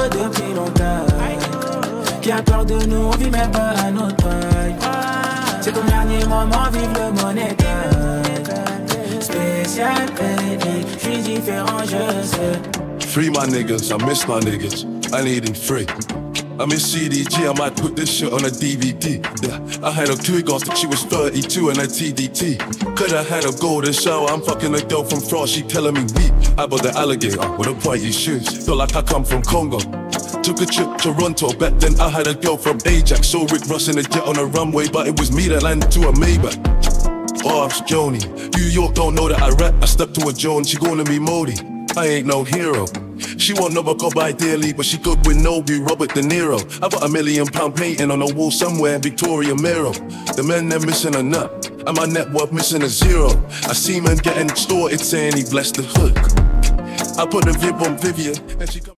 depuis longtemps. Qui a peur de nous, on vit même pas à notre taille. C'est comme dernier moment, vive le monétaire. Spécial baby, j'suis différent, je sais. Free my niggas, I miss my niggas, I need them free. I miss CDG, I might put this shit on a DVD. Yeah, I had a twig after she was 32 and a TDT. Coulda had a golden shower, I'm fucking a girl from France, she telling me weep. I bought the alligator with the pointy shoes, feel like I come from Congo. Took a trip to Toronto, back then I had a girl from Ajax. Saw Rick Ross in a jet on a runway, but it was me that landed to a Maybach. Oh, I'm Joni, New York don't know that I rap. I stepped to a Joan, she calling me Modi. I ain't no hero. She won't never go by dearly, but she good with Nobu, Robert De Niro. I got £1 million painting on a wall somewhere in Victoria Miro. The men, they're missing a nut, and my net worth missing a zero. I see men getting extorted saying he blessed the hood. I put a Viv on Vivian, and she